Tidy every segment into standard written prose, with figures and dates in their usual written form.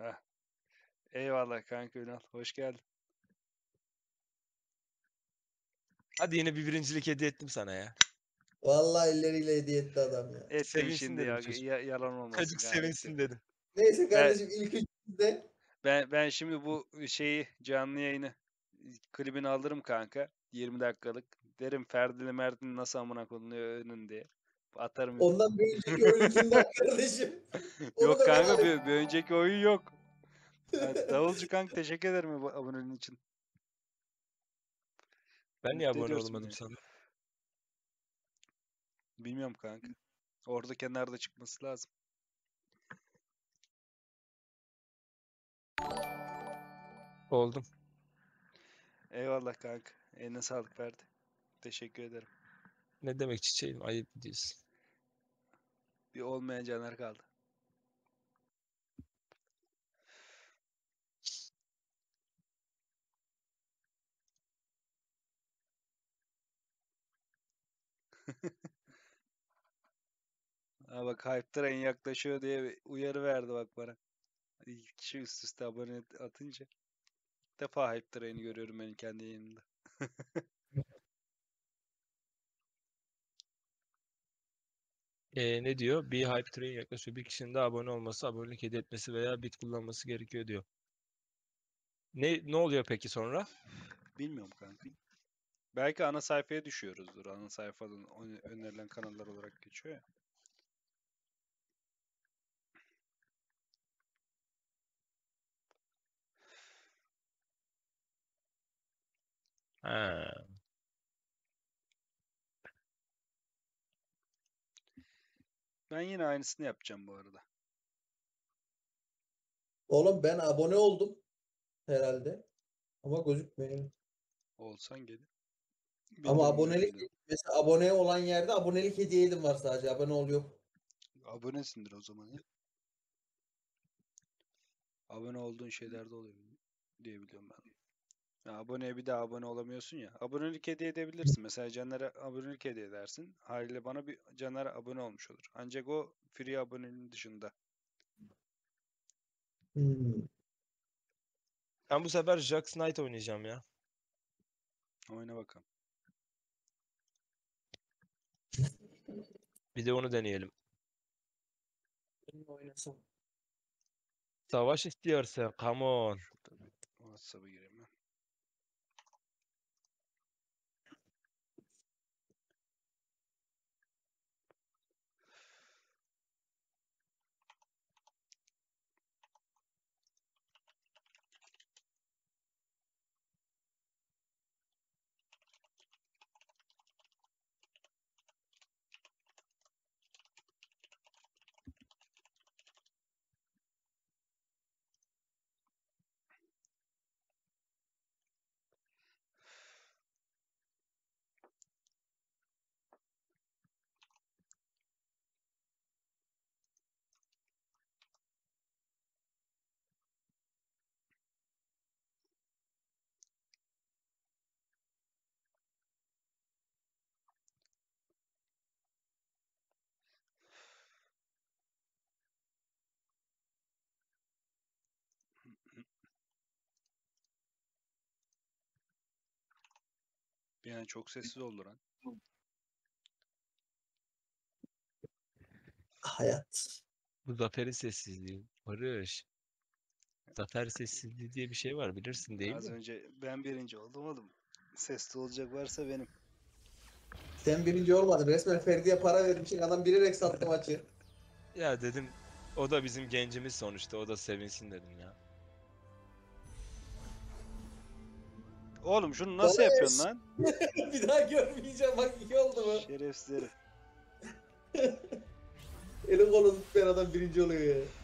Heh. Eyvallah kanka Ünal. Hoş geldin. Hadi yine bir birincilik hediye ettim sana ya. Vallahi elleriyle hediye etti adam ya. Ettim Sevinsin şimdi dedim ya. çocuk. Yalan olmasın Çocuk kanka. sevinsin Ettim. dedim. Neyse kardeşim ilk üçümüzde Ben şimdi bu şeyi canlı yayını klibini alırım kanka. 20 dakikalık. Derim Ferdi'li Mert'in nasıl amına konuyor önün diye. Atarım. ondan bir önceki oyun kimden kardeşim? Onu Yok da ben kanka alayım. bir önceki oyun yok. Yani Davulcu kanka teşekkür ederim bu aboneliğin için. Ben niye Mutlu abone ediyorsun olmadım beni. sana? Bilmiyorum kanka. Orada kenarda çıkması lazım. Oldum. Eyvallah kanka. Eline sağlık Ferdi. Teşekkür ederim. Ne demek çiçeğim, ayıp diyorsun. Bir olmayan caner kaldı. Ha bak Hype Train yaklaşıyor diye bir uyarı verdi bak bana. İki kişi üst üste abone atınca. İlk defa Hype Train'i görüyorum benim kendi yayınımda. Ne diyor? Bir hype train yaklaşıyor. Bir kişinin de abone olması, abonelik hediye etmesi veya bit kullanması gerekiyor diyor. Ne oluyor peki sonra? Bilmiyorum kanka. Belki ana sayfaya düşüyoruzdur. Ana sayfadan önerilen kanallar olarak geçiyor ya. Ha. Ben yine aynısını yapacağım bu arada. Oğlum ben abone oldum herhalde. Ama gözükmüyor. Olsan gelin. Ama Bildirimleri abonelik geliyor. mesela abone olan yerde abonelik hediye edim var sadece. Abone ol yok. Abonesindir o zaman ya. Abone olduğun şeylerde oluyor diye biliyorum ben. Ya aboneye bir daha abone olamıyorsun ya. Abonelik hediye edebilirsin. Mesela Caner'e abonelik hediye edersin. Haliyle bana bir Caner abone olmuş olur. Ancak o free aboneliğin dışında. Hmm. Ben bu sefer Jax Knight oynayacağım ya. Oyna bakalım. Bir de onu deneyelim. Oynasam. Savaş istiyorsa, come on. Şurada bir WhatsApp'a gireyim ben. Yani çok sessiz oldu lan. Hayat. Bu zaferin sessizliği. Barış. Zafer sessizliği diye bir şey var, bilirsin değil Az mi? önce ben birinci oldum oğlum. Sesli olacak varsa benim. Sen birinci olmadın. Resmen Ferdi'ye para vermişsin. Adam bilerek sattı maçı. Ya dedim, o da bizim gencimiz sonuçta, o da sevinsin dedim ya. Oğlum şunu nasıl yapıyorsun lan? Bir daha görmeyeceğim. Bak iyi oldu mu? Şerefsiz herif. Elin kolunu tutmayan adam birinci oluyor ya.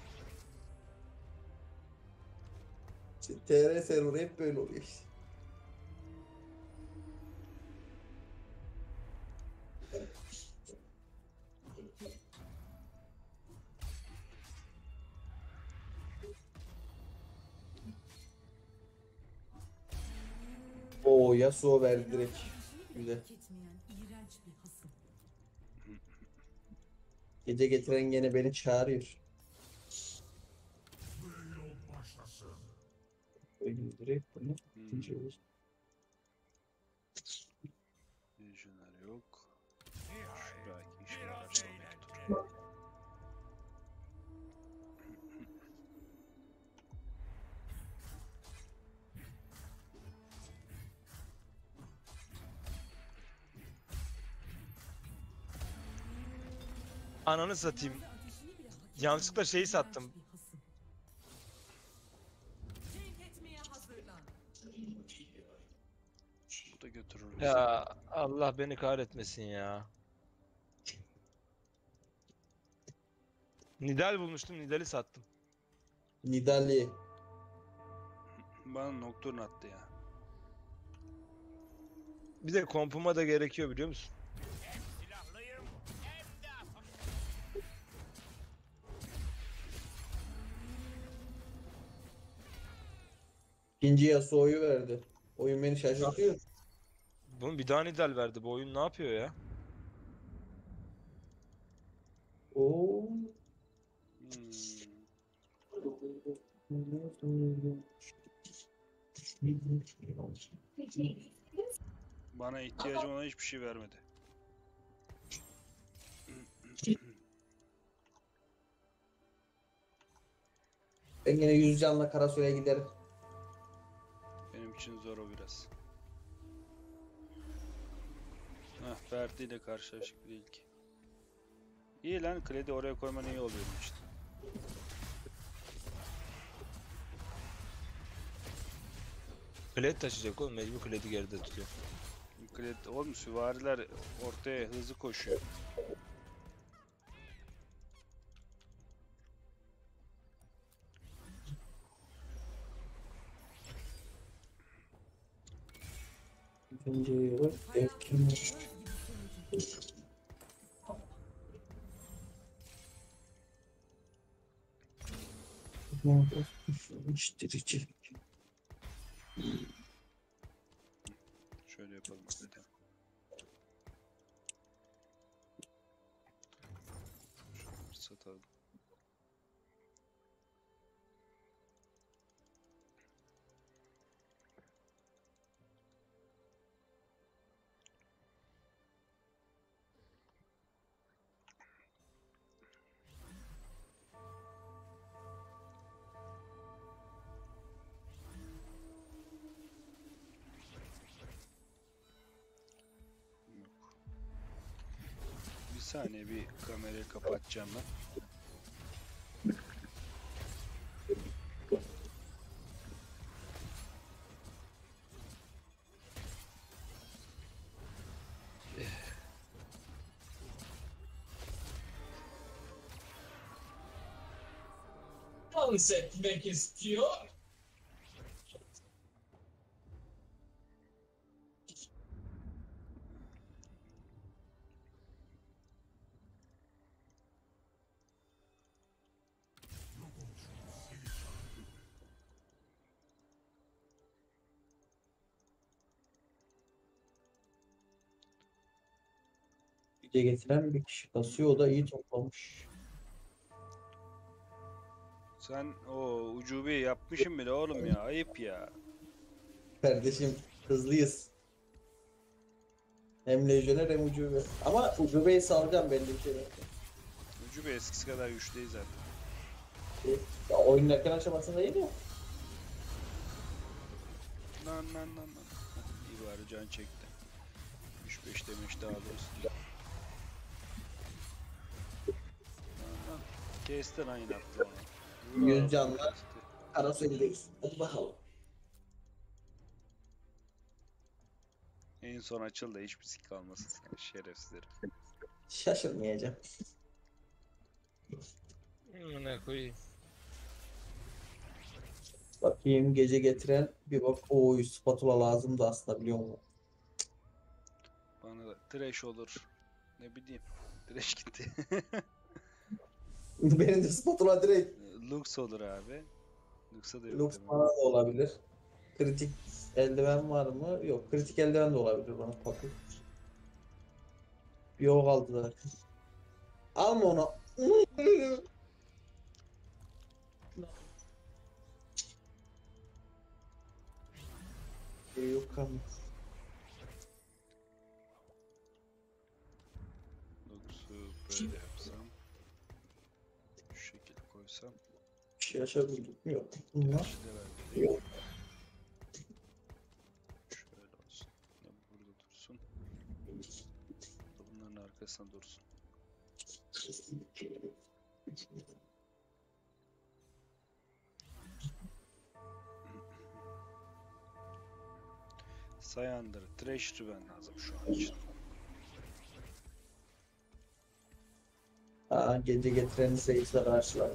İşte TR server hep böyle oluyor işte. Oo Yasuo verdi direkt. Güzel. Gece getiren gene beni çağırıyor. direkt bunu. İkinci olur. Lejyoner yok. Şu belki işe yarar sonraki tur. Ananı satayım. Yanlışlıkla şeyi sattım. Bu da götürür bizi. Ya Allah beni kahretmesin ya. Nidal bulmuştum, Nidal'i sattım. Nidali. Bana Nocturne attı ya. Bir de kompuma da gerekiyor biliyor musun? İkinci Yasuo'yu verdi. Oyun beni şaşırtıyor. Bunun bir daha Nidal verdi. Bu oyun ne yapıyor ya? Oo. Bana ihtiyacım olan hiçbir şey vermedi. Ben yine 100 canla Karasu'ya giderim. Benim için zor o biraz. Heh, Ferdi ile karşılaştık değil ki. İyi lan, kredi oraya koyman iyi oluyor işte. Kled taşıyacak oğlum. Mecbur Kled'i geride tutuyor. Kredi, oğlum süvariler ortaya hızlı koşuyor. İkinci var. Erkin. İştirici. Şöyle yapalım dedim. Şunları satalım. Yok. Bir saniye, bir kamerayı kapatacağım ben. Dans etmek istiyor. Güce getiren bir kişi kasıyor. O da iyi toplamış. Sen o ucubeyi yapmışsın bile oğlum ya. Ayıp ya. Kardeşim hızlıyız. Hem lejyoner hem ucube. Ama ucubeyi salacağım belli bir şeyler. Ucube eskisi kadar güçlü değil zaten. Ya oyunun erken aşamasında iyi mi? Lan. İyi bari can çekti. 3-5 demiş daha doğrusu. Lan. Kesti lan yine attı onu. Vur 100 abi, canla. kesti. Karasu'ya'dayız. Hadi bakalım. En son açıl da hiçbir sik kalmasın sana şerefsizler. Şaşırmayacağım. Ne koyayım? Bakayım gece getiren bir bak. Oy spatula lazımdı aslında biliyor musun? Bana da trash olur. Ne bileyim. Trash gitti. Benim de spatula direkt Lux olur abi. Lux'a da yok Lux demek. bana da olabilir. Kritik eldiven var mı? Yok. Kritik eldiven de olabilir bana. Bakın. Yok aldı zaten. Alma onu. Yok ama. 9'u böyle yapsam. Şu şekilde koysam. Bir şey açabildik mi? Yok. Bunlar. Gerçi de verdi. Yok. Şöyle olsun. Bu burada dursun. Bu da bunların arkasına dursun. Sayandır. Trash Riven lazım şu an için. Aa, gece getiren seyirciler karşılar.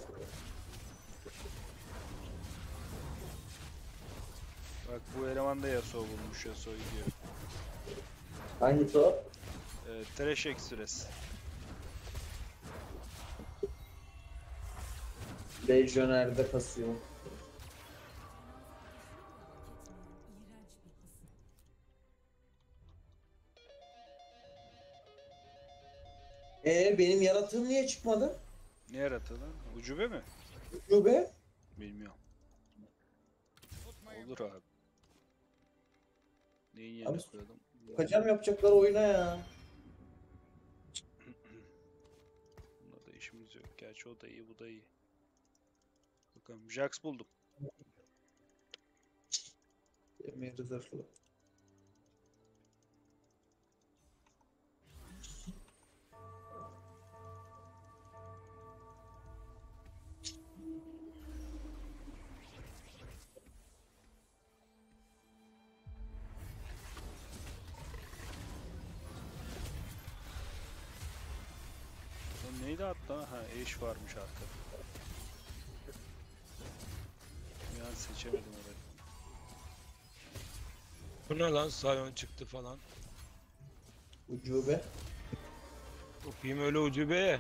Bak bu eleman da Yasuo bulmuş. Yasuo gidiyor. Hangisi o? Trash Express. Lejyoner'de kasıyor. Benim yaratığım niye çıkmadı? Ne yarattı lan? Ucube mi? Yo be. Bilmiyorum. Olur abi. Neyin Abi, yerine koyalım? Kaçam yapacaklar oyuna ya. Bunda da işimiz yok. Gerçi o da iyi, bu da iyi. Bakalım. Jax buldum. Demir zırhlı. Lan neydi hatta? Ha, Ashe varmış arkada. Yani seçemedim orayı. Bu ne lan? Sion çıktı falan. Ucube. Okuyayım öyle ucubeye.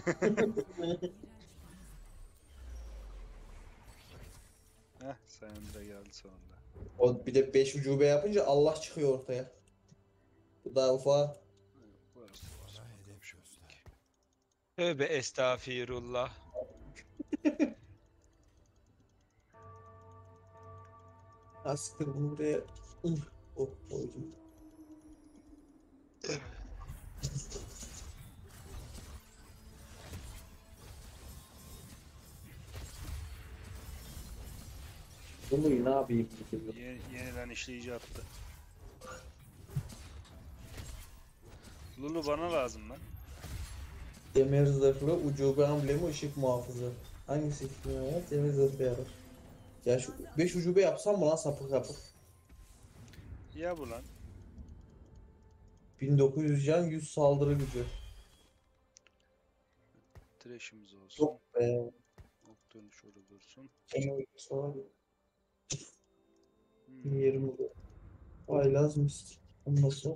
Heh, Syndra geldi sonunda. O bir de 5 ucube yapınca Allah çıkıyor ortaya. Bu da ufa. Burası olsun. Bakalım şöyle. Tövbe estağfirullah. Askır bunu buraya. Oh, koydum. Bunu ne yapayım? Yeniden işleyici attı. Lulu bana lazım lan. Demir zırhlı ucube amblemi ışık muhafızı. Hangisi ya? Demir zırhlı yarar. Ya şu 5 ucube yapsam mı lan sapık yapıp? Ya bu lan. 1900 can 100 saldırı gücü. Trash'imiz olsun. Çok be. Ok dönüş orada dursun. En sonra Hmm. 20. Vay lazım. Onu nasıl?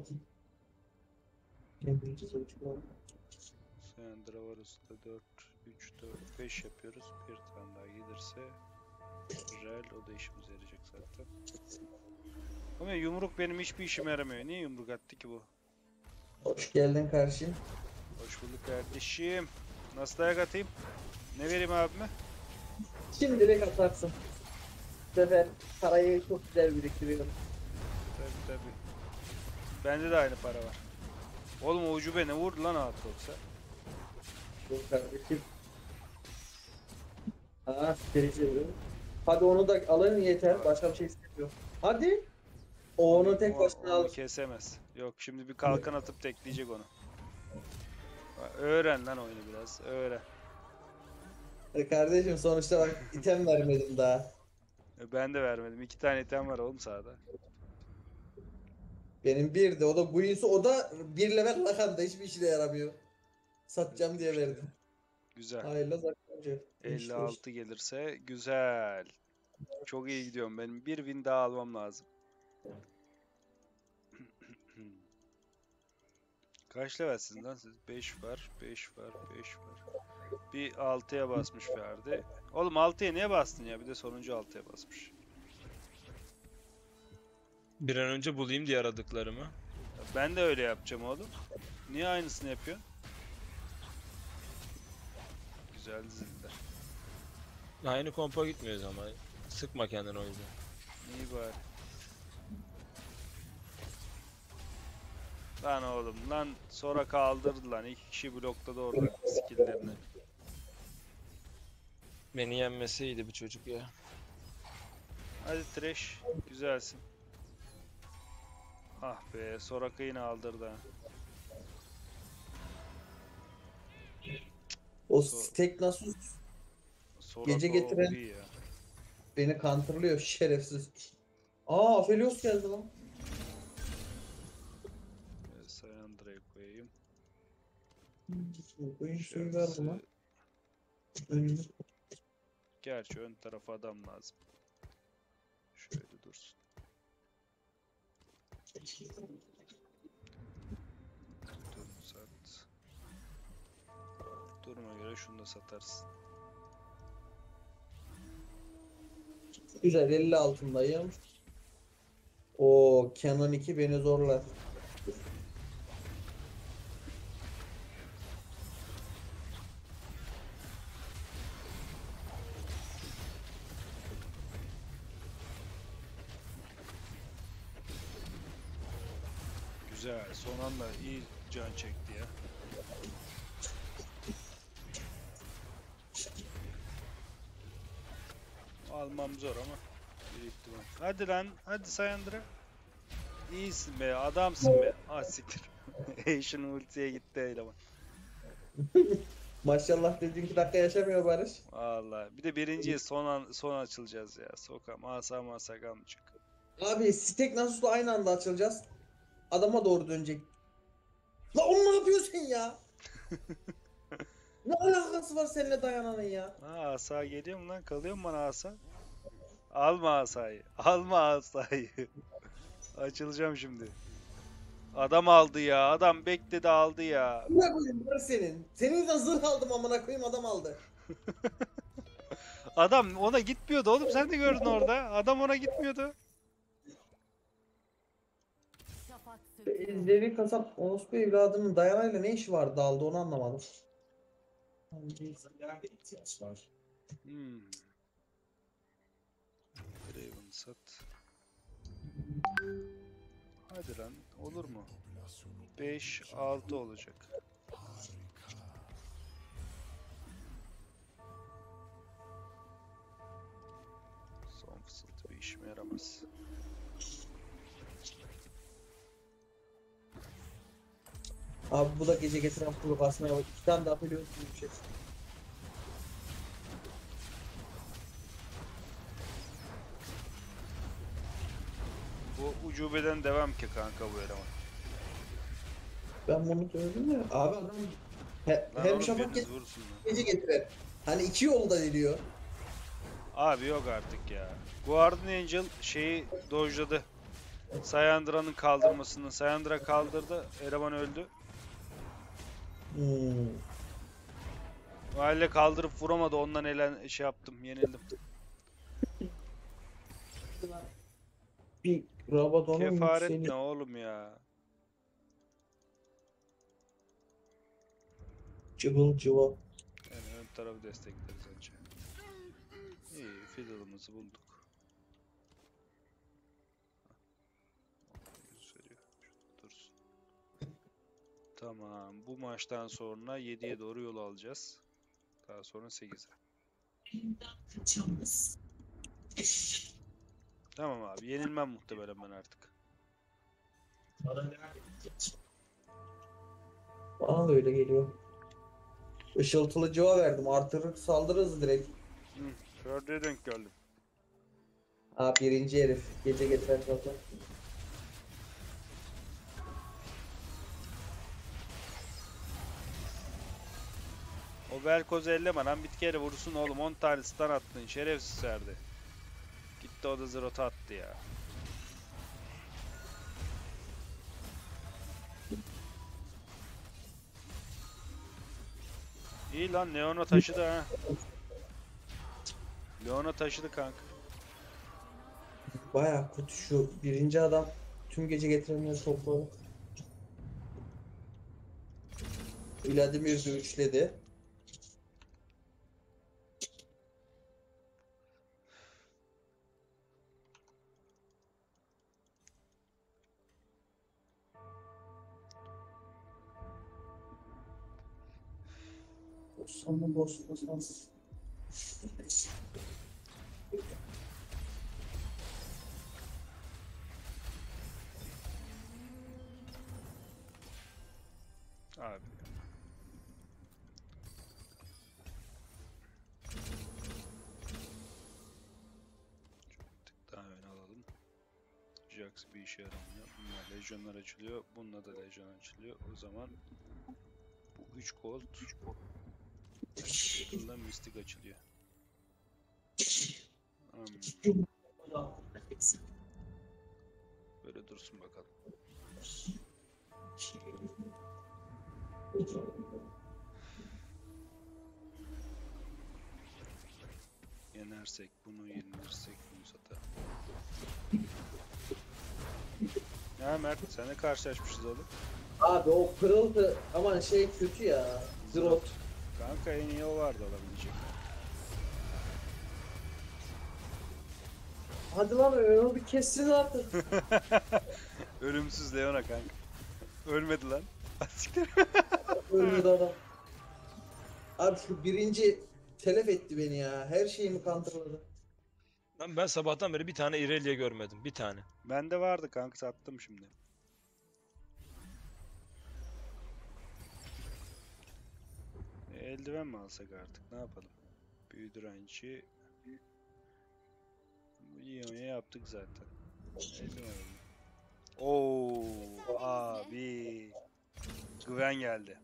Demir zırhlı. Syndra var üstte 4, 3, 4, 5 yapıyoruz. Bir tane daha gelirse Rel, o da işimize yarayacak zaten. Ama yumruk benim hiçbir işime yaramıyor. Niye yumruk attı ki bu? Hoş geldin kardeşim. Hoş bulduk kardeşim. Nasıl dayak atayım? Ne vereyim abime? Şimdi direkt atarsın. Bu sefer parayı çok güzel biriktiriyorum. Tabii tabii. Bende de aynı para var. Oğlum o ucube ne vurdu lan Aatrox'a? Dur kardeşim. Ha, vereceğim. Hadi onu da alın yeter. Başka bir şey istemiyorum. Hadi. O onu tek başına Onu al. kesemez. Yok şimdi bir kalkan atıp tekleyecek onu. Öğren lan oyunu biraz. Öğren. Kardeşim sonuçta bak item vermedim daha. Ben de vermedim. 2 tane item var oğlum sahada. Benim bir de o da Guinsoo, o da bir level rakam da hiçbir işine yaramıyor. Satacağım diye verdim. Güzel. Hayırlı zakkancı. 56 gelirse güzel. Çok iyi gidiyorum. Benim bir win daha almam lazım. Kaç levelsiniz lan siz? 5 var, 5 var, 5 var. Bir 6'ya basmış Ferdi. Oğlum 6'ya niye bastın ya? Bir de sonuncu 6'ya basmış. Bir an önce bulayım diye aradıklarımı. Ben de öyle yapacağım oğlum. Niye aynısını yapıyorsun? Güzel dizildiler. Aynı kompa gitmiyoruz ama. Sıkma kendini o yüzden. İyi bari. Lan oğlum lan, sonra kaldırdı lan. 2 kişi blokladı orada skill'lerini. Beni yenmeseydi bu çocuk ya. Hadi Thresh, güzelsin. Ah be, Soraka yine aldırdı ha. O So- stack nasıl Soraka Gece getiren- OP ya. beni counterlıyor şerefsiz. Aa Aphelios geldi lan. Sayandra'ya koyayım. Oyun suyu ver buna. Şöyle- Önünü. Gerçi ön tarafa adam lazım. Şöyle dursun. Dur sat. Duruma göre şunu da satarsın. Güzel 50 altındayım. O Canon 2 beni zorlar. Güzel. Son anda iyi can çekti ya. Almam zor ama bir ihtimal. Hadi lan. Hadi Sayandra. İyisin be. Adamsın be. Ah siktir. Asian ultiye gitti eleman. Maşallah dediğin 2 dakika yaşamıyor Barış. Vallahi. Bir de birinciye son açılacağız ya. Sokam. Asa kalmayacak. Abi stack nasıl aynı anda açılacağız. Adama doğru dönecek. La oğlum ne yapıyorsun ya? Ne alakası var seninle dayananın ya? Ha, asa geliyor mu lan? Kalıyor mu bana asa? Alma asayı. Alma asayı. Açılacağım şimdi. Adam aldı ya. Adam bekledi aldı ya. Ne koyayım var senin? Senin yüzünden zırh aldım amına koyayım adam aldı. Adam ona gitmiyordu oğlum. Sen de gördün orada. Adam ona gitmiyordu. Şafak söküyor. Levi kasap orospu evladının dayanayla ne işi vardı aldı onu anlamadım. ihtiyaç var. Hmm. Raven sat. Hadi lan. Olur mu? 5-6 olacak. Son fısıltı bir işime yaramaz. Abi bu da gece getiren kuru basmaya bak. 2 tane daha biliyorsun bir şey. Bu ucubeden devam ki kanka bu eleman. Ben bunu söyledim ya. Abi adam Lan hem oğlum şafak biriniz vursun lan. gece getiren. Hani 2 yolda geliyor. Abi yok artık ya. Guardian Angel şeyi dojladı. Sayandra'nın kaldırmasını. Sayandra kaldırdı. Eleman öldü. Hmm. Aile kaldırıp vuramadı. Ondan şey yaptım. Yenildim. Bir Rabadon'un Kefaret yükseli. ne oğlum ya? Cıvıl cıvıl. Yani ön tarafı destekleriz önce. İyi, fiddle'ımızı bulduk. Gösteriyor. Şurada dursun. Tamam, bu maçtan sonra 7'ye doğru yol alacağız. Daha sonra 8'e. Kaçamaz. Tamam abi, yenilmem muhtemelen ben artık. Bana nerede ihtiyaç var? Bana da öyle geliyor. Işıltılı cıva verdim. Artırır saldırırız direkt. Hı, Ferda'ya denk geldim. Ha birinci herif. Gece getiren zaten. O Velkoz'u elleme lan, bir kere vursun oğlum, 10 tane stun attın, şerefsiz verdi. Gitti o da zırota attı ya. İyi lan, Leona taşıdı ha. Leona taşıdı kanka. Baya kötü şu birinci adam tüm gece getirenleri topladı. Vladimir de üçledi. Sana bozmasın. Abi. Tık daha ön alalım. Jax bir işe yaramıyor. Bununla lejyonlar açılıyor. Bununla da lejyon açılıyor. O zaman bu 3 gold. Bunda mistik açılıyor. Böyle dursun bakalım. Yenersek bunu, yenilirsek bunu satar. Ya Mert, seninle karşılaşmışız oğlum. Abi o pırıltı aman şey kötü ya. Zrot. Kanka en iyi o vardı alabilecek. Hadi lan onu bir kessin artık. Ölümsüz Leona kanka. Ölmedi lan. Siktir. Ölmedi adam. Abi şu birinci telef etti beni ya. Her şeyimi kandırladı. Lan ben sabahtan beri bir tane Irelia görmedim. Bir tane. Bende vardı kanka, sattım şimdi. Eldiven mi alsak artık, ne yapalım? Büyü direnci. Bu Ionia yaptık zaten. Eldiven alalım. Oo abi. Güven geldi.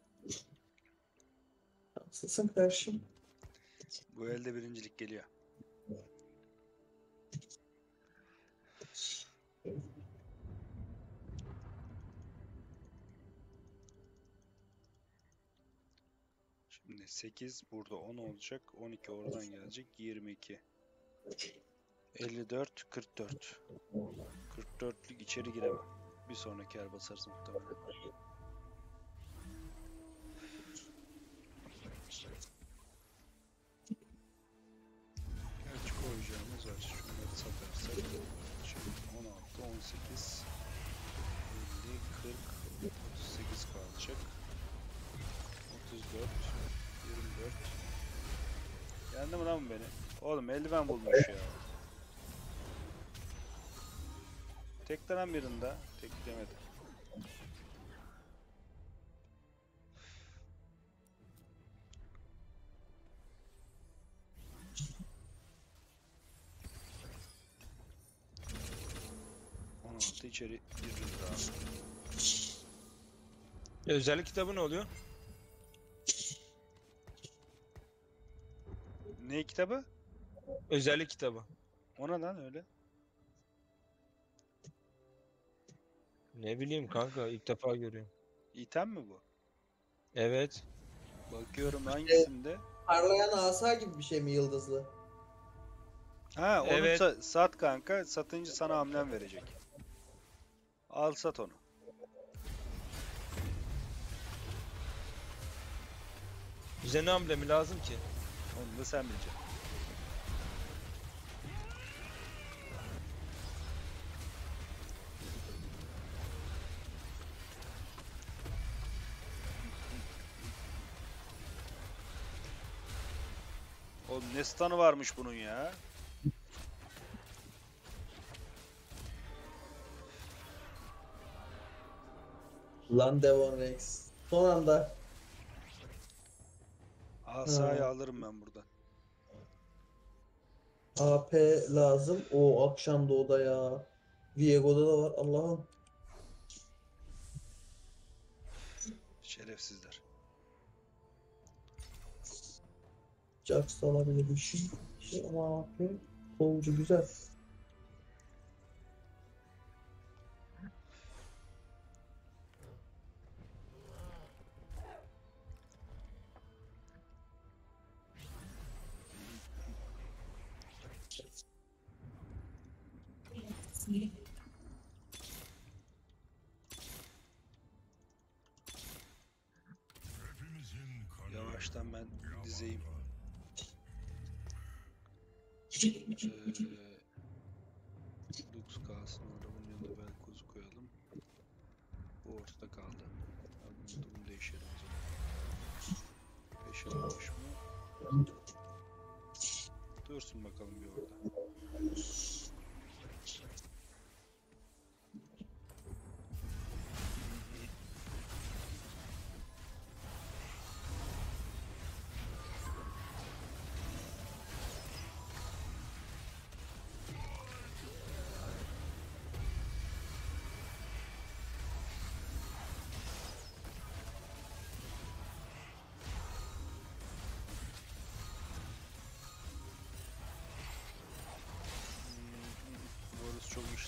Haklısın kardeşim. Bu elde birincilik geliyor. Şimdi 8 burada 10 olacak. 12 oradan gelecek. 22. 54, 44. 44'lük içeri giremem. Bir sonraki yer basarız muhtemelen. Kaç koyacağımız var? Şunları satarsak. Şimdi 16, 18, 50, 40, 38 kalacak. 34, 24. Yendi mi lan bu beni? Oğlum eldiven bulmuş ya. Teklenen birinde. Teklemedi. İçeri giririz abi. Özellik kitabı ne oluyor? Ne kitabı? Özellik kitabı. Ona lan öyle. Ne bileyim kanka, ilk defa görüyorum. İtem mi bu? Evet. Bakıyorum hangisinde? Parlayan asa gibi bir şey mi yıldızlı? Ha onu Evet. sat kanka. Satınca sana hamlem verecek. Al sat onu. Bize ne amblemi lazım ki? Onu da sen bileceksin. Oğlum ne stun'ı varmış bunun ya. Lan Devon Rex. Son anda. Asayı alırım ben buradan. AP lazım. O akşam doğuda ya. Viego'da da var. Allah'ım. Şerefsizler. Jax da alabilir bir şey. Ama AP. Solcu güzel. Yavaştan ben dizeyim. Lux kalsın orada, bunun yanına Velkoz'u koyalım. Bu ortada kaldı. Abi bunu değişelim o zaman. 5 alalım.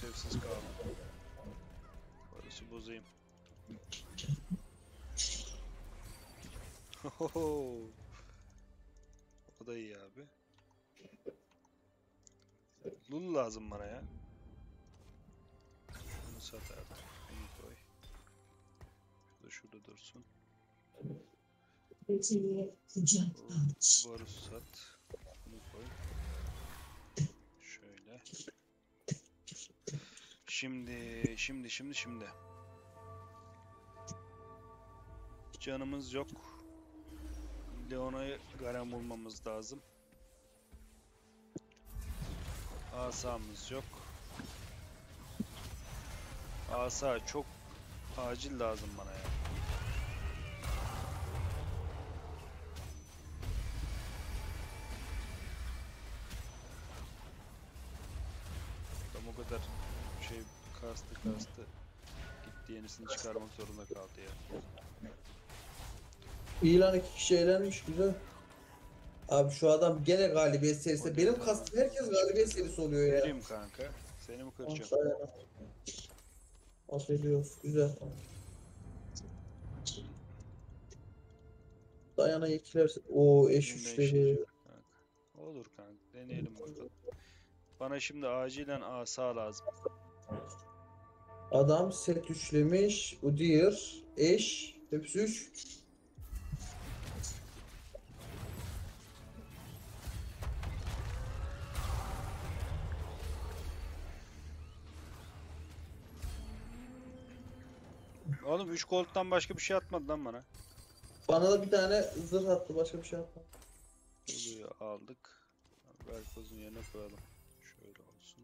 işlevsiz kaldı. Orası bozayım. Hohoho. O da iyi abi. Lul lazım bana ya. Bunu sat artık. Bunu koy. Şurada şurada dursun. Bu boru sat. Bunu koy. Şöyle. Şimdi. Canımız yok. Leona'yı Garen bulmamız lazım. Asamız yok. Asa çok acil lazım bana ya. Tam o kadar şey kastı. Gitti yenisini çıkarmak zorunda kaldı ya. İyi lan, 2 kişi eğlenmiş, güzel. Abi şu adam gene galibiyet serisi. Benim kastım herkes galibiyet serisi oluyor ya. Vereyim kanka. Seni mi kıracağım? Dayana. Affediyoruz, güzel. Dayana ikilerse. Oo, eş Şimdi üçleri. kanka. Olur kanka. Deneyelim bakalım. Bana şimdi acilen asa lazım. Adam set üçlemiş. Udyr, eş. Hepsi 3. Oğlum 3 gold'dan başka bir şey atmadı lan bana. Bana da bir tane zırh attı, başka bir şey atmadı. Buluyu aldık. Velkoz'un yerine koyalım. Şöyle olsun.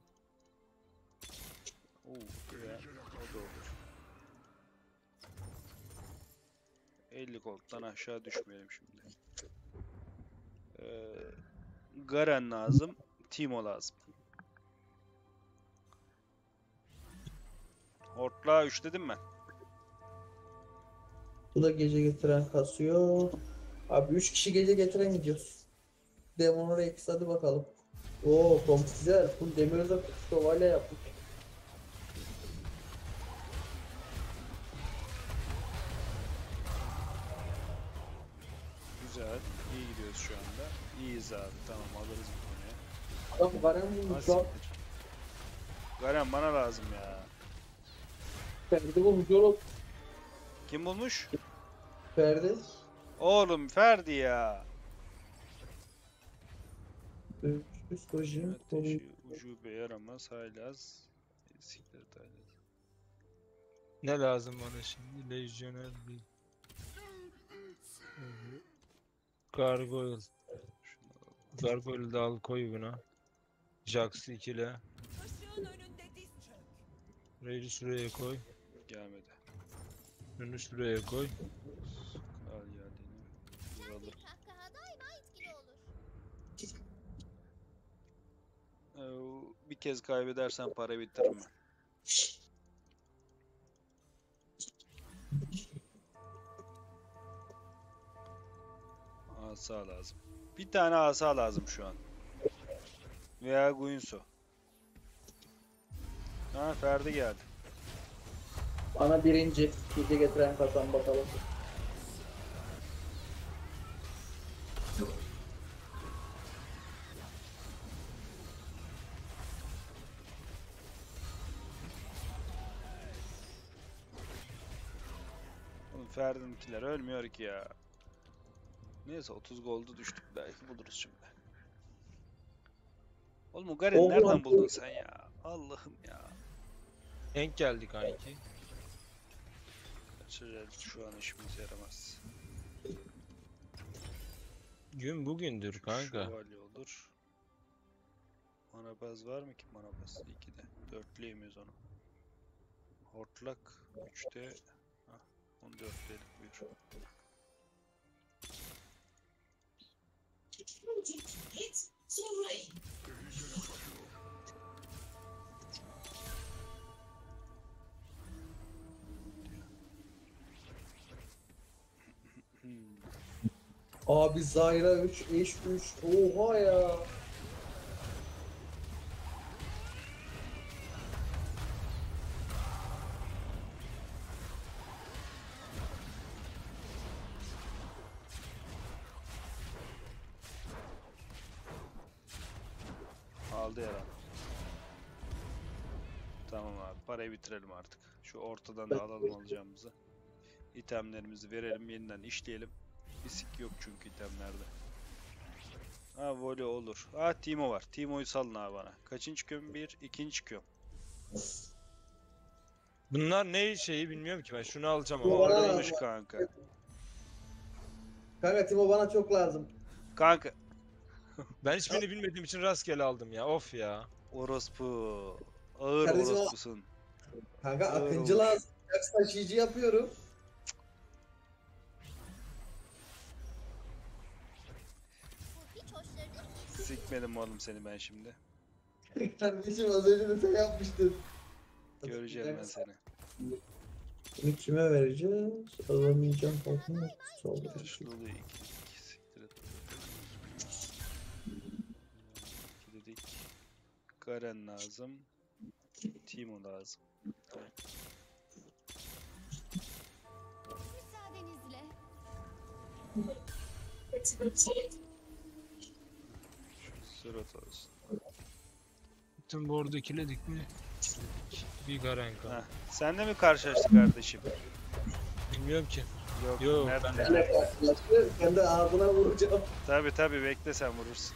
Oo, güzel. O da olur. 50 gold'dan aşağı düşmeyelim şimdi. Garen lazım. Timo lazım. Hortla 3 dedim ben. Bu da gece getiren kasıyor. Abi 3 kişi gece getiren gidiyoruz. Demon Rex, hadi bakalım. Oo, komp güzel. Full demir uzak şövalye yapmış. Güzel. İyi gidiyoruz şu anda. İyiyiz abi. Tamam alırız bu konuyu. Adam Garen bulmuş lan. Garen bana lazım ya. Ferdi bulmuş oğlum. Kim bulmuş? Ferdi. Oğlum Ferdi ya. Psikolojim. Ateşi, ucube yaramaz, haylaz. Siktir haylaz. Ne lazım bana şimdi? Lejyoner bir. Gargoyle. Şunu al. Gargoyle'ı da al koy buna. Jax'ı ikile. Işığın önünde diz çök. Rage'i şuraya koy. Gelmedi. Önü şuraya koy. Al geldiğini. Vuralım. Kahkaha daima etkili olur. Bir kez kaybedersen para bitiririm ben. Asa lazım. Bir tane asa lazım şu an. Veya Guinsoo. Ha Ferdi geldi. Bana birinci. Gece getiren kazan bakalım. Oğlum Ferdi'ninkiler ölmüyor ki ya. Neyse 30 goldu düştük, belki buluruz şimdi. Oğlum o Garen'i Oğlum, nereden buldun sen ya? Allah'ım ya. Enk geldi kanki. Kaçıracağız, şu an işimize yaramaz. Gün bugündür kanka. Şövalye olur. Manabaz var mı ki? Manabaz 2'de. 4'leyemiyoruz onu. Hortlak 3'te. Hah, onu 4'leyelim, buyur. Abi Zyra 3, eş 3. Oha ya. aldı herhalde. Tamam abi, parayı bitirelim artık. Şu ortadan da alalım alacağımızı. İtemlerimizi verelim, yeniden işleyelim. Bir sik yok çünkü itemlerde. Ha voley olur. Ha Timo var. Timo'yu salın abi bana. Kaçıncı çıkıyorum? Bir, ikinci çıkıyorum. Bunlar ne şeyi bilmiyorum ki ben. Şunu alacağım Bu ama. bana Orduymuş lazım. kanka. Kanka Timo bana çok lazım. Kanka. Ben hiçbirini bilmediğim için rastgele aldım ya. Of ya. Orospu. Ağır Kardeşim, orospusun. Kanka Ağır Akıncı olmuş. lazım. Kaç taşıyıcı yapıyorum. Bu hiç hoşlarına gitmiyor. Sikmedim oğlum seni ben şimdi. Kardeşim az önce de sen yapmıştın. Göreceğim ben seni. Bunu kime vereceğiz? Alamayacağım korkma. Sol. Yaşlı oluyor iki. Siktir et. İki dedik. Garen lazım. Timo lazım. Müsaadenizle. Surat olsun. Bütün board'u ikiledik mi? İkiledik. Bir Garenka. Heh. Sen de mi karşılaştık kardeşim? Bilmiyorum ki. Yok. Yok, Nerede? ben- Benle karşılaştı. Ben de ağzına vuracağım. Tabi bekle sen vurursun.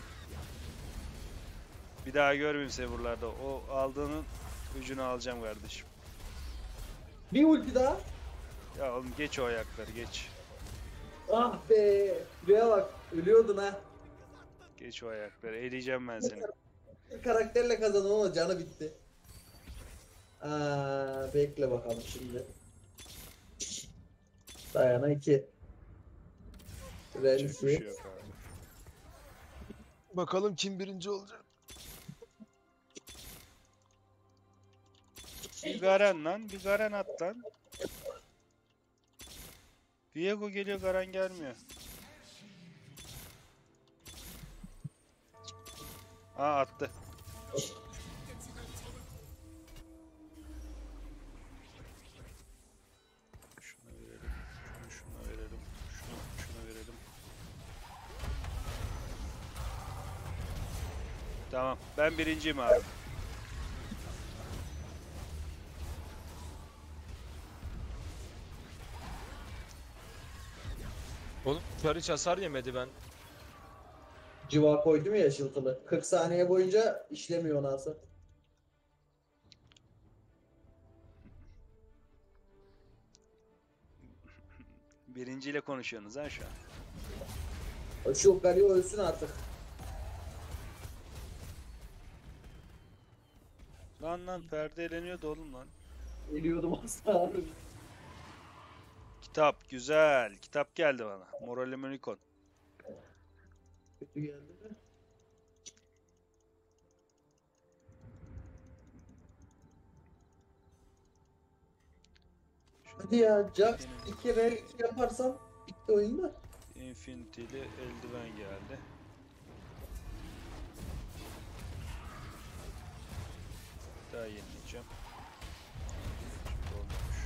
Bir daha görmeyeyim seni buralarda. O aldığının ucunu alacağım kardeşim. Bir ulti daha. Ya oğlum geç o ayakları geç. Ah be. Şuraya bak. Ölüyordun ha. Geç o ayakları. Eleyeceğim ben seni. Bir karakterle kazandım ama canı bitti. Bekle bakalım şimdi. Dayana 2. Hiçbir şey Renzi. yok abi. Bakalım kim birinci olacak. Bir Garen lan. Bir Garen at lan. Viego geliyor, Garen gelmiyor. Aa attı. Şuna verelim. Şuna verelim. Şuna verelim. Tamam. Ben birinciyim abi. Oğlum Kar hiç hasar yemedi ben. Civa koydum ya ışıltılı. 40 saniye boyunca işlemiyor ona hasar. Birinciyle konuşuyorsunuz ha şu an. Şu Galio ölsün artık. Lan perde eleniyordu oğlum lan. Ölüyordum asla. Kitap güzel. Kitap geldi bana. Moralim Unicorn. Kötü geldi mi? Hadi ya Jax 2 R2 yaparsam bitti oyun da. Infinity'li eldiven geldi. Daha yenileyeceğim. Olmamış.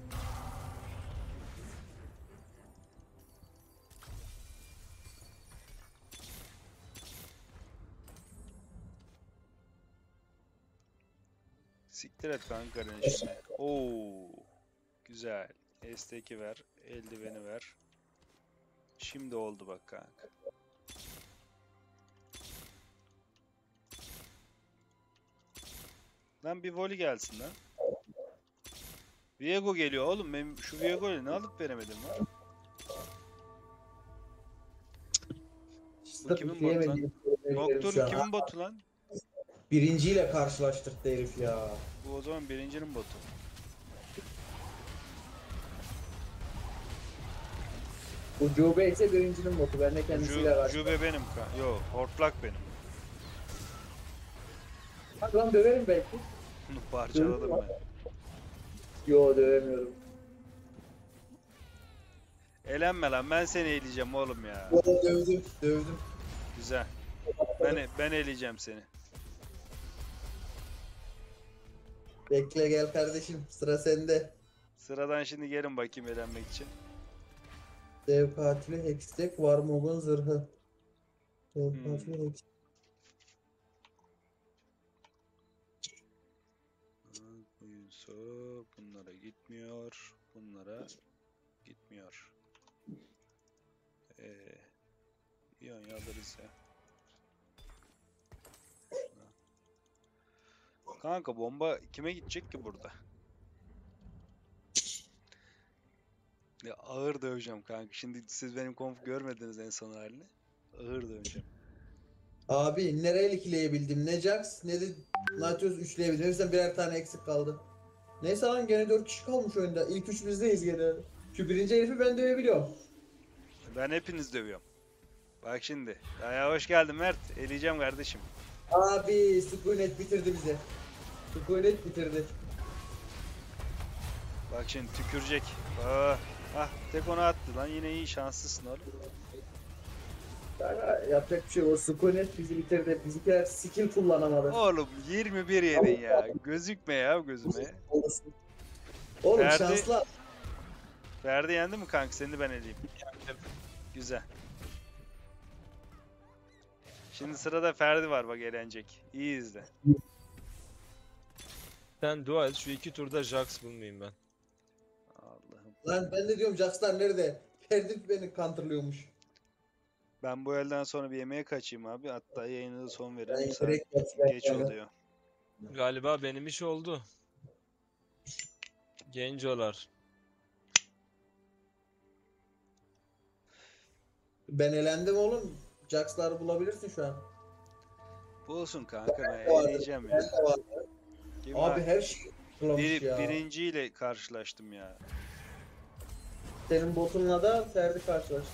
Siktir et kanka şimdi. Oo, güzel. S2 ver, eldiveni ver. Şimdi oldu bak kanka. Lan bir voli gelsin lan. Viego geliyor oğlum. Benim şu Viego'yu ne alıp veremedim lan. Bu kimin botu lan? Yemediğim Doktor şu an. kimin botu lan? Birinciyle karşılaştırdı herif ya. Bu o zaman birincinin botu. Bu Cube ise birincinin botu. Ben de kendisiyle karşılaştım. Jube benim kan. Yo, hortlak benim. Bak lan döverim belki. Bunu parçaladım ben. Yo dövemiyorum. Elenme lan, ben seni eleyeceğim oğlum ya. Yo dövdüm. Dövdüm. Güzel. Ben eleyeceğim seni. Bekle gel kardeşim. Sıra sende. Sıradan şimdi gelin bakayım elenmek için. Dev katili Hextech Warmog'un zırhı. Dev katili Hextech. Su bunlara gitmiyor. Bunlara gitmiyor. İyon alırız ya. Kanka bomba kime gidecek ki burada? Ya ağır döveceğim kanka. Şimdi siz benim konf görmediniz en son halini. Ağır döveceğim. Abi nereye ikileyebildim? Ne Jax ne de Nautilus üçleyebildim. Hepsinden birer tane eksik kaldı. Neyse lan gene 4 kişi kalmış oyunda. İlk üç bizdeyiz gene. Şu birinci herifi ben dövebiliyorum. Ben hepiniz dövüyorum. Bak şimdi. Ya hoş geldin Mert. Eleyeceğim kardeşim. Abi Sukunet bitirdi bizi. Sukunet bitirdi. Bak şimdi tükürecek. Tek onu attı lan. Yine iyi şanslısın oğlum. Kanka yapacak bir şey yok. O Sukunet bizi bitirdi. Bizimkiler skill kullanamadı. Oğlum 21 yedin ya. Gözükme ya gözüme. Oğlum Ferdi- şanslı. Ferdi yendi mi kanka? Seni ben eleyeyim. Güzel. Şimdi sırada Ferdi var bak eğlenecek. İyi izle. Sen dua et şu 2 turda Jax bulmayayım ben. Allah'ım. Lan ben de diyorum Jax'lar nerede? Ferdi beni counterlıyormuş. Ben bu elden sonra bir yemeğe kaçayım abi. Hatta yayına da son Ben verelim. Saat direkt yapacağım. geç oluyor. Galiba benim iş oldu. Gencolar. Ben elendim oğlum. Jax'ları bulabilirsin şu an. Bulsun kanka ben de vardı, eleyeceğim Ben ya. de var. Kim Abi var? her şey kılamış ya. Birinciyle karşılaştım ya. Senin botunla da Ferdi karşılaştı.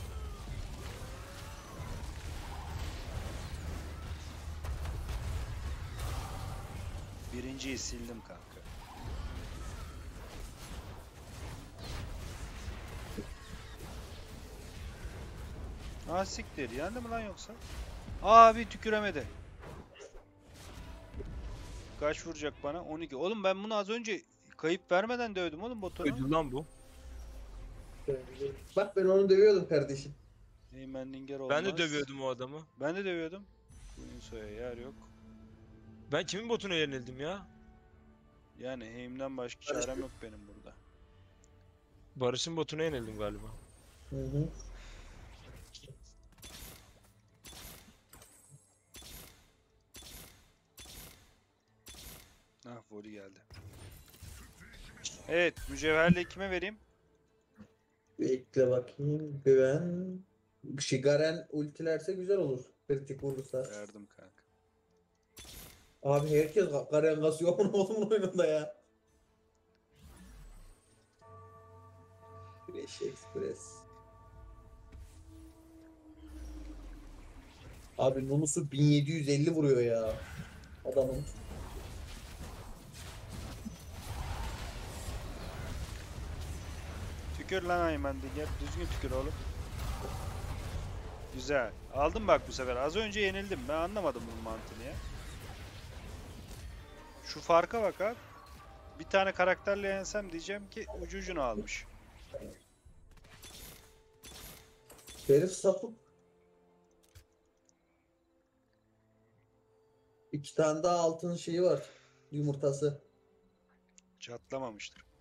Birinciyi sildim kanka. Siktir. Yendi mi lan yoksa? Abi tüküremedi. Kaç vuracak bana? 12. Oğlum ben bunu az önce kayıp vermeden dövdüm oğlum botunu. Öldü lan bu. Bak ben onu dövüyordum kardeşim. Heymendinger olmaz. Ben de dövüyordum o adamı. Ben de dövüyordum. Queensoy'a yer yok. Ben kimin botuna yenildim ya? Yani Heim'den başka çarem yok benim burada. Barış'ın botuna yenildim galiba. Hı hı. Voli geldi. Evet, mücevherliği kime vereyim? Bekle bakayım. Güven. Garen ultilerse güzel olur. Kritik vurursa. Verdim kanka. Abi herkes Garen kasıyor onun oyununda ya. Fresh Express. Abi Nunus'u 1750 vuruyor ya. Adamın. Tükür lan Heymendinger. Düzgün tükür oğlum. Güzel. Aldım bak bu sefer. Az önce yenildim. Ben anlamadım bunun mantığını ya. Şu farka bak abi. Bir tane karakterle yensem diyeceğim ki ucu ucuna almış. Herif sapık. 2 tane daha altın şeyi var. Yumurtası. Çatlamamıştır.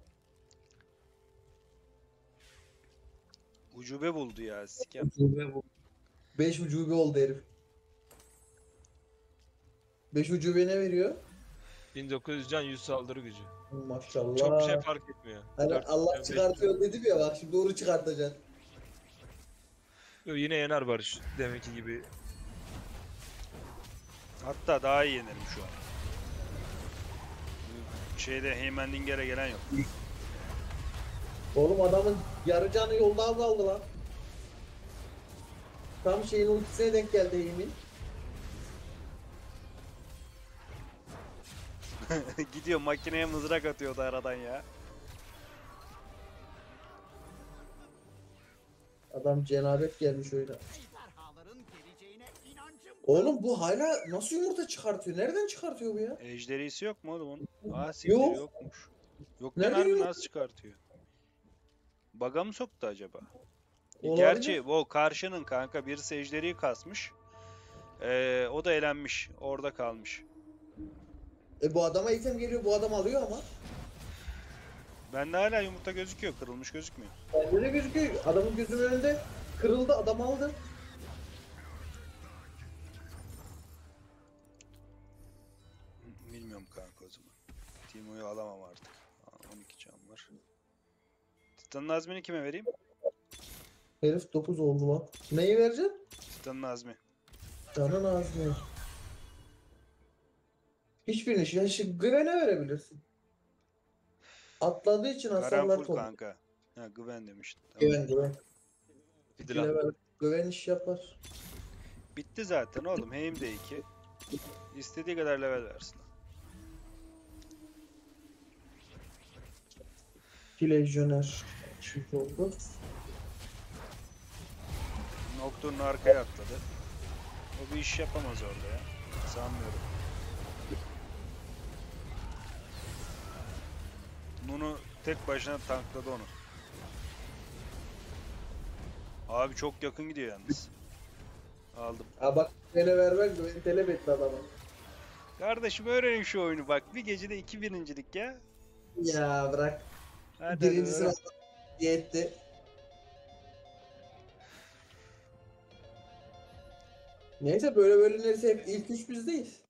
Ucube buldu ya sikem. Ucube bu. 5 ucube oldu herif. 5 ucube ne veriyor? 1900 can 100 saldırı gücü. Maşallah. Çok bir şey fark etmiyor. Hani 400 Allah can, çıkartıyor dedim ya bak şimdi doğru çıkartacak. 500. Yo, yine yener Barış deminki gibi. Hatta daha iyi yenerim şu an. Şeyde Heymendinger'e gelen yok. Oğlum adamın yarı canı yolda azaldı lan. Tam şeyin ultisine denk geldi Emin. Gidiyor makineye mızrak atıyordu aradan ya. Adam cenabet gelmiş oyuna. Oğlum bu hala nasıl yumurta çıkartıyor? Nereden çıkartıyor bu ya? Ejderisi yok mu oğlum onun? Siktir Yok. yokmuş. Yokken Nerede harbi yok? nasıl çıkartıyor? Baga mı soktu acaba? Olabilir. Gerçi o karşının kanka birisi ejderiyi kasmış. O da elenmiş. Orada kalmış. Bu adama item geliyor bu adam alıyor ama. Bende hala yumurta gözüküyor. Kırılmış gözükmüyor. Bende de gözüküyor. Adamın gözümün önünde kırıldı, adam aldı. Bilmiyorum kanka o zaman. Timo'yu alamam artık. Aa, 12 can var. Titan'ın azmini kime vereyim? Herif 9 oldu lan. Neyi vereceksin? Titan'ın azmi. Canın ağzına. Hiçbirini Gwen'e verebilirsin. Atladığı için hasarlar Karanful topluyor. kanka. Ha Gwen demiştin. Tamam. Gwen. Bir de lan. Level. Gwen iş yapar. Bitti zaten oğlum. Heim de 2. İstediği kadar level versin. 2 lejyoner. Çift oldu. Nocturne'u arkaya atladı. O bir iş yapamaz orada ya. Sanmıyorum. Nunu tek başına tankladı onu. Abi çok yakın gidiyor yalnız. Aldım. Ha bak Gwen'e vermek Gwen talep etti adama. Kardeşim öğrenin şu oyunu bak. Bir gecede 2 birincilik ya. Ya bırak. Hadi Birinci hadi, sıra öğren. yetti. Neyse böyle neyse hep ilk üç bizdeyiz.